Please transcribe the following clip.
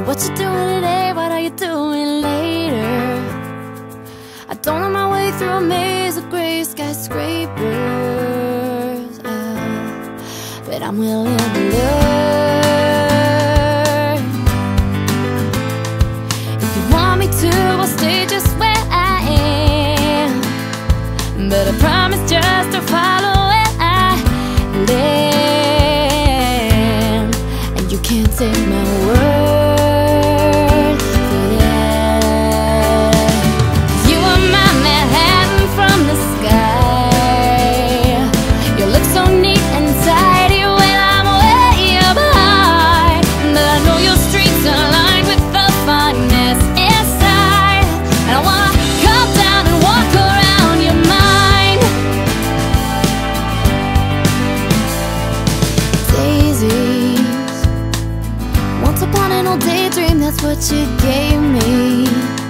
What you doing today? What are you doing later? I don't know my way through a maze of gray skyscrapers, but I'm willing to learn. If you want me to, I'll stay just where I am, but I promise just to follow where I land. And you can't take my word. Once upon an old daydream, that's what you gave me.